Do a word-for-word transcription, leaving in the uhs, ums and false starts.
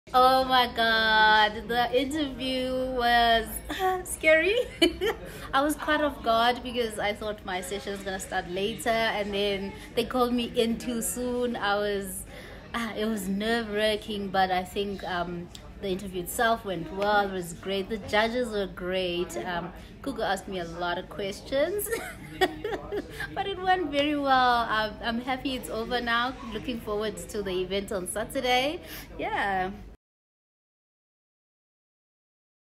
Oh my god, the interview was scary. I was caught off guard because I thought my session was gonna start later, and then they called me in too soon. I was, ah, it was nerve wracking, but I think um, the interview itself went well. It was great. The judges were great. Um, Google asked me a lot of questions, but it went very well. I'm, I'm happy it's over now. Looking forward to the event on Saturday. Yeah.